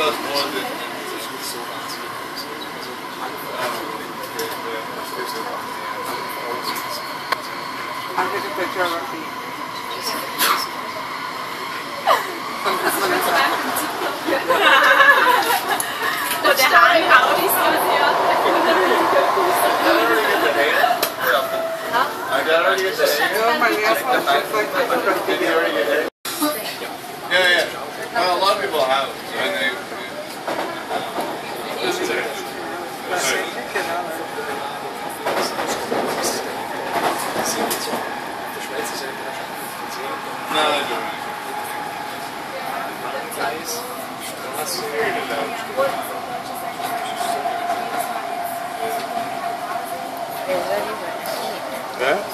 I'll take a picture of our feet. Und der Hahn auch nicht so sehr. Yeah. Well, a lot of people have. And they, no, they don't. Yeah?